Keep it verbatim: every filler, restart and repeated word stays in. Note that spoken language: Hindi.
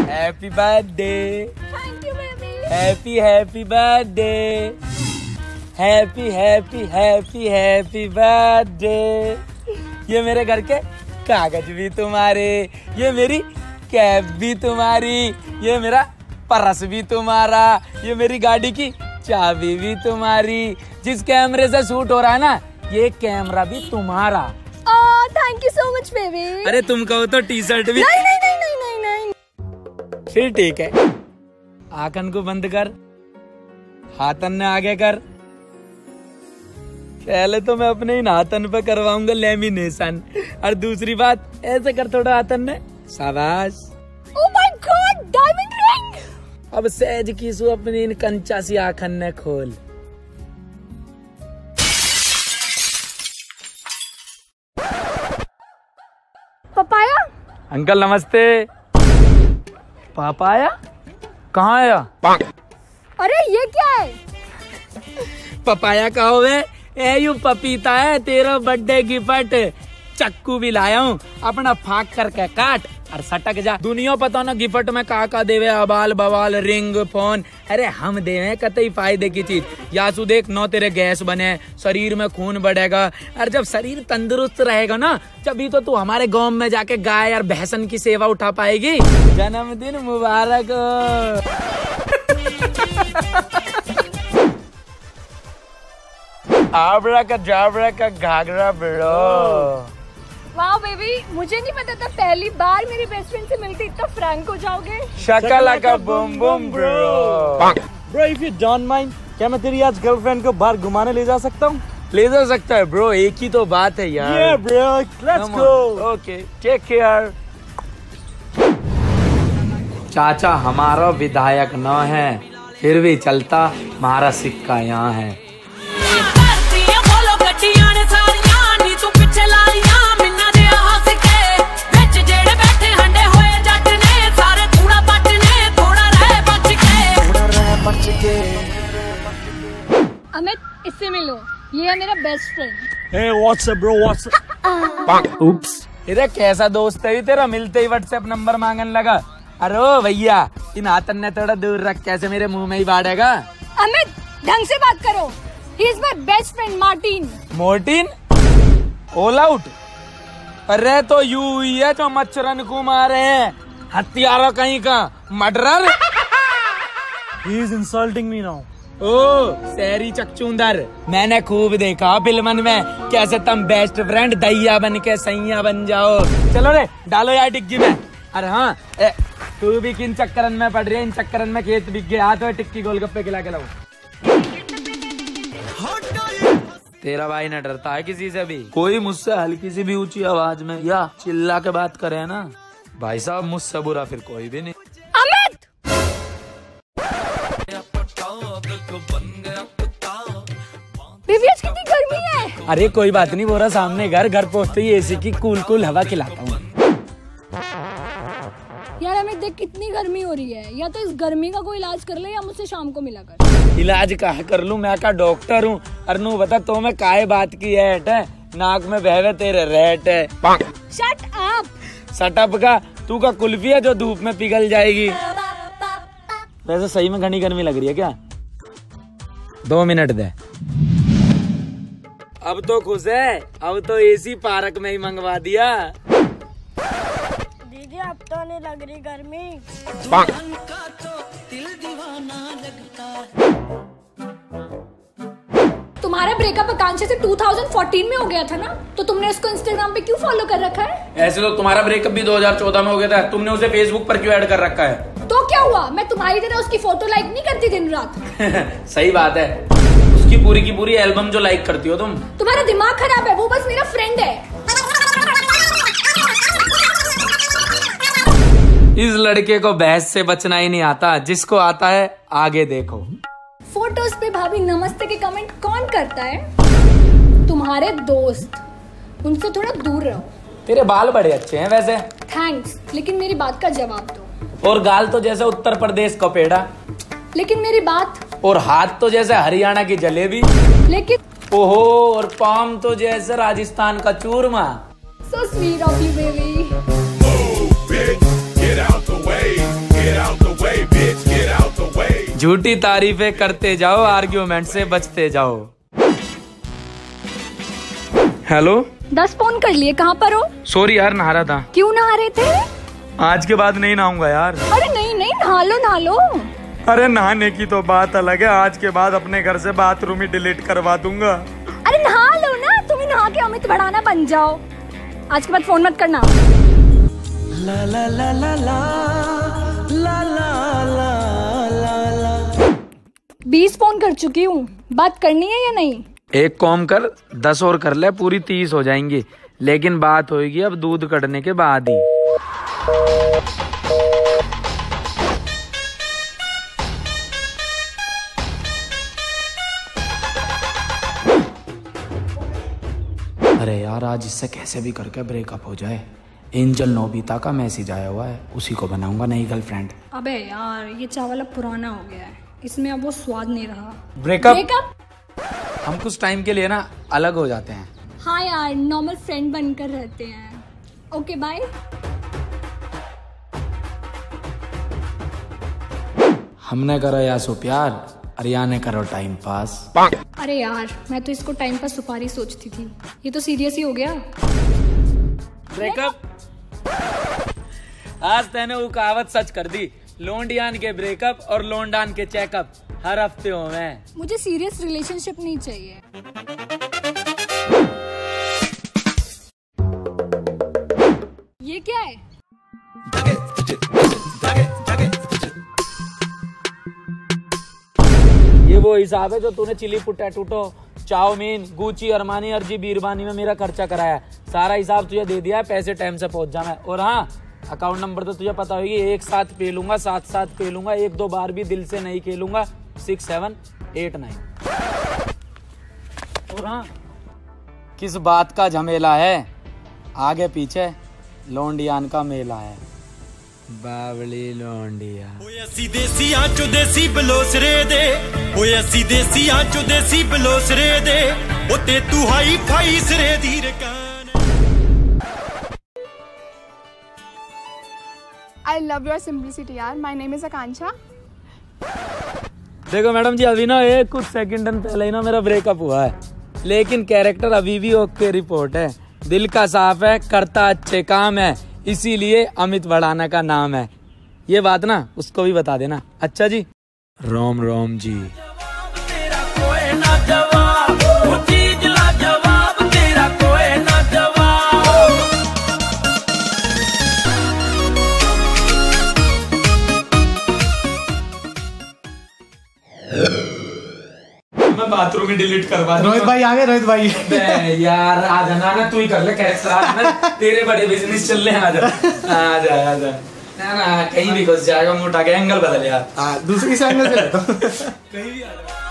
Happy birthday. Thank you baby. Happy happy birthday. Happy happy happy happy birthday. ये मेरे घर के कागज भी तुम्हारे, ये मेरी कैब भी तुम्हारी, ये मेरा पर्स भी तुम्हारा, ये मेरी गाड़ी की चाबी भी तुम्हारी, जिस कैमरे से शूट हो रहा है ना ये कैमरा भी तुम्हारा। Oh thank you so much baby. अरे तुम कहो तो टी शर्ट भी। नहीं नहीं नहीं नहीं नहीं नहीं। फिर ठीक है, आंखन को बंद कर, हाथन ने आगे कर। पहले तो मैं अपने इन हाथन पे करवाऊंगा लेमिनेशन, और दूसरी बात ऐसे कर थोड़ा हाथन ने, शाबाश। Oh my god diamond ring. अब सहज किसु अपनी इन कंचा सी आंखन ने खोल। पपाया। अंकल नमस्ते। पापाया कहाँ आया? अरे ये क्या है? पपाया कहो वे, ए यू पपीता है, तेरा बर्थडे गिफ्ट। चक्कू भी लाया हूँ, अपना फाक करके काट और सटक जा। दुनिया पता ना गिफ्ट में का का देवे, अबाल बवाल रिंग फोन। अरे हम देवे कतई फायदे की चीज। यासु देख नौ तेरे गैस बने, शरीर में खून बढ़ेगा, और जब शरीर तंदुरुस्त रहेगा ना तभी तो तू हमारे गांव में जाके गाय और भैंसन की सेवा उठा पाएगी। जन्मदिन मुबारक हो। आबरा का जाबरा का घाघरा ब्रो। वाह बेबी, मुझे नहीं पता था पहली बार मेरी बेस्ट फ्रेंड से मिलके इतना फ्रैंक हो जाओगे। शकला का boom boom bro. Bro if you don't mind, क्या मैं तेरी आज गर्लफ्रेंड को बाहर घुमाने ले जा सकता हूँ? ले जा सकता है ब्रो, एक ही तो बात है यार। Yeah bro, let's go. Okay take care. चाचा हमारा विधायक न है, फिर भी चलता हमारा सिक्का यहाँ है। अमित इससे मिलो, ये है मेरा best friend. Hey what's up bro, what's up? Oops, इधर कैसा दोस्त है तेरा, मिलते ही व्हाट्सएप नंबर मांगने लगा। अरे ओ भैया, इन हाथन ने थोड़ा दूर रख, कैसे मेरे मुंह में ही बाढ़ेगा। अमित ढंग से बात करो, he is my best friend Martin. Mortein all out. अरे तो यू ही है जो मच्छरन को मारे हैं, हत्यारा कहीं का murderer. He is insulting me now. ओ शहरी चकचूंदर, मैंने खूब देखा फिल्मन में कैसे तुम बेस्ट फ्रेंड दैया बन के सैया बन जाओ। चलो रे डालो यार टिक्की में। अरे हाँ ए, तू भी किन चक्करन में पड़ रही है, इन चक्करन में खेत बिक गया, हाथ में टिक्की गोलगप्पे खिला के लाओ। तेरा भाई न डरता है किसी से भी, कोई मुझसे हल्की सी भी ऊंची आवाज में या चिल्ला के बात करे ना भाई साहब, मुझसे बुरा फिर कोई भी नहीं। अमित बेबी आज कितनी गर्मी है। अरे कोई बात नहीं, बोरा सामने घर, घर पहुँचते ही एसी की कूल कूल हवा खिलाता हूँ। यार अमित देख कितनी गर्मी हो रही है, या तो इस गर्मी का कोई इलाज कर ले या मुझसे शाम को मिला कर। इलाज कहा कर लूं, मैं का डॉक्टर हूँ। अरनू बता तो मैं काहे बात की हैट है, नाक में बहवे तेरे रेट है। Shut up. सटअप का तू का कुल्फी है जो धूप में पिघल जाएगी। वैसे सही में घनी गर्मी लग रही है क्या? दो मिनट दे। अब तो खुश है, अब तो एसी पार्क में ही मंगवा दिया। दीदी अब तो नहीं लग रही गर्मी। तुम्हारा ब्रेकअप आकांक्षा से दो हज़ार चौदह में हो गया था ना, तो तुमने उसको इंस्टाग्राम पे क्यों फॉलो कर रखा है? ऐसे तो तुम्हारा ब्रेकअप भी दो हज़ार चौदह में हो गया था, तुमने उसे फेसबुक पर क्यों ऐड कर रखा है? तो क्या हुआ, मैं तुम्हारी तरह उसकी फोटो लाइक नहीं करती दिन रात। सही बात है, उसकी पूरी की पूरी एल्बम जो लाइक करती हो तुम। तुम्हारा दिमाग खराब है, वो बस मेरा फ्रेंड है। इस लड़के को बहस से बचना ही नहीं आता, जिसको आता है आगे देखो। फोटोज पे भाभी नमस्ते के कमेंट कौन करता है? तुम्हारे दोस्त, उनसे थोड़ा दूर रहो। तेरे बाल बड़े अच्छे हैं वैसे। थैंक्स, लेकिन मेरी बात का जवाब दो। और गाल तो जैसे उत्तर प्रदेश का पेड़ा। लेकिन मेरी बात। और हाथ तो जैसे हरियाणा की जलेबी। लेकिन ओहो, और पाम तो जैसे राजस्थान का चूरमा। So sweet of you, baby. Move it, get out the way. झूठी तारीफें करते जाओ, आर्ग्यूमेंट से बचते जाओ। हेलो, दस फोन कर लिए, कहाँ पर हो? सॉरी यार, नहा रहा था। क्यों नहा रहे थे? आज के बाद नहीं नहाऊंगा यार। अरे नहीं नहीं, नहा लो नहा लो। अरे नहाने की तो बात अलग है, आज के बाद अपने घर से बाथरूम ही डिलीट करवा दूंगा। अरे नहा लो ना, तुम ही नहा के अमित बढ़ाना बन जाओ। आज के बाद फोन मत करना। ला ला ला ला ला ला ला ला ला। बीस फोन कर चुकी हूँ, बात करनी है या नहीं? एक कॉम कर, दस और कर ले, पूरी तीस हो जाएंगी। लेकिन बात होगी अब दूध कटने के बाद ही। अरे यार, आज इससे कैसे भी करके ब्रेकअप हो जाए। एंजल नोबिता का मैसेज आया हुआ है, उसी को बनाऊंगा नई गर्लफ्रेंड। अबे यार, ये चावल अब पुराना हो गया है, इसमें अब वो स्वाद नहीं रहा। ब्रेकअप? ब्रेकअप हम कुछ टाइम के लिए ना अलग हो जाते हैं। हाँ यार, नॉर्मल फ्रेंड बनकर रहते हैं। Okay bye. हमने करो या सो प्यार, अरिया ने करो टाइम पास। अरे यार, मैं तो इसको टाइम पर सुपारी सोचती थी, ये तो सीरियस ही हो गया। ब्रेकअप? आज तैने वो कहावत सच कर दी, लोंडियान के ब्रेकअप और लोंडान के चेकअप हर हफ्ते हो में। मुझे सीरियस रिलेशनशिप नहीं चाहिए। ये क्या है? ये वो हिसाब है जो तूने chilli potato, chow mein, Gucci, Armani, अर्जी, बीरबानी में मेरा खर्चा कराया। सारा हिसाब तुझे दे दिया है, पैसे टाइम से पहुंच जाना है। और हाँ, अकाउंट नंबर तो तुझे पता होगी, एक साथ पे लूंगा, साथ साथ पे लूंगा, एक दो बार भी दिल से नहीं खेलूंगा। Six seven eight nine. और हाँ, किस बात का झमेला है, आगे पीछे लोंडियान का मेला है। बावली लोंडिया। ओए असी देसियां चो देसी बलोसरे दे, ओए असी देसियां चो देसी बलोसरे दे, ओ ते तू हाई फाई सरे दी रकान। I love your simplicity यार। My name is आकांक्षा। देखो मैडम जी, अभी ना एक कुछ सेकंड पहले ही ना मेरा ब्रेकअप हुआ है, लेकिन कैरेक्टर अभी भी ओके रिपोर्ट है। दिल का साफ है, करता अच्छे काम है, इसीलिए अमित भड़ाना का नाम है। ये बात ना उसको भी बता देना। अच्छा जी, रोम रोम जी। मैं बाथरूम में डिलीट करवा दूंगा। रोहित भाई आ गए, रोहित भाई। यार आ जाना ना, तू ही कर ले कैरेक्टर। आज ना तेरे बड़े बिजनेस चल रहे हैं। आजा आजा आजा। ना ना, कहीं भी घुस जाएगा, मोटा के एंगल बदल यार। दूसरी साइड में से कहीं भी आ जा।